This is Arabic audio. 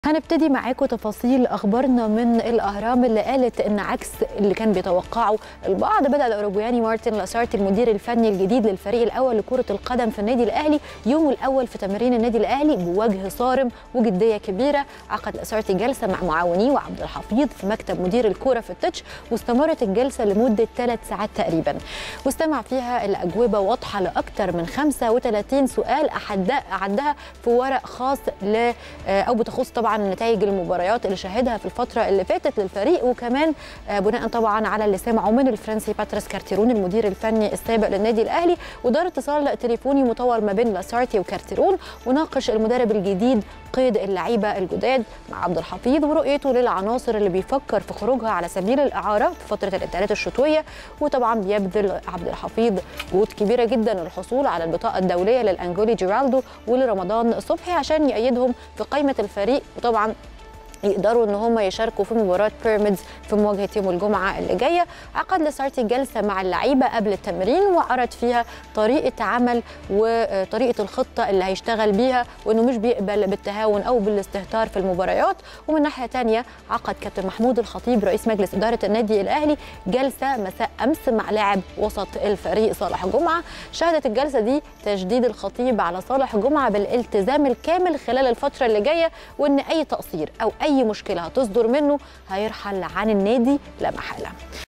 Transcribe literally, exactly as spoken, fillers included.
هنبتدي معاكم تفاصيل اخبارنا من الاهرام اللي قالت ان عكس اللي كان بيتوقعه البعض، بدا الاوروجواني مارتن لاسارتي المدير الفني الجديد للفريق الاول لكره القدم في النادي الاهلي يومه الاول في تمرين النادي الاهلي بوجه صارم وجديه كبيره. عقد لاسارتي جلسه مع معاونيه وعبد الحفيظ في مكتب مدير الكوره في التتش، واستمرت الجلسه لمده ثلاث ساعات تقريبا، واستمع فيها الاجوبه واضحه لاكثر من خمسة وثلاثين سؤال اعدها في ورق خاص ل او بتخص طبعا عن نتائج المباريات اللي شاهدها في الفتره اللي فاتت للفريق، وكمان بناء طبعا على اللي سمعه من الفرنسي باتريس كارتيرون المدير الفني السابق للنادي الاهلي. ودار اتصال تليفوني مطول ما بين لاسارتي وكارتيرون، وناقش المدرب الجديد قيد اللعيبه الجداد مع عبد الحفيظ ورؤيته للعناصر اللي بيفكر في خروجها على سبيل الاعاره في فتره الانتقالات الشتويه. وطبعا بيبذل عبد الحفيظ جهود كبيره جدا للحصول على البطاقه الدوليه للانجولي جيرالدو ولرمضان صبحي عشان يأيدهم في قائمه الفريق، وطبعا يقدروا ان هم يشاركوا في مباراه بيراميدز في مواجهه يوم الجمعه اللي جايه. عقد لاسارتي جلسه مع اللعيبه قبل التمرين وعرض فيها طريقه عمل وطريقه الخطه اللي هيشتغل بيها، وانه مش بيقبل بالتهاون او بالاستهتار في المباريات. ومن ناحيه ثانيه عقد كابتن محمود الخطيب رئيس مجلس اداره النادي الاهلي جلسه مساء امس مع لاعب وسط الفريق صالح جمعه. شهدت الجلسه دي تشديد الخطيب على صالح جمعه بالالتزام الكامل خلال الفتره اللي جايه، وان اي تقصير او اي اي مشكله هتصدر منه هيرحل عن النادي لا محاله.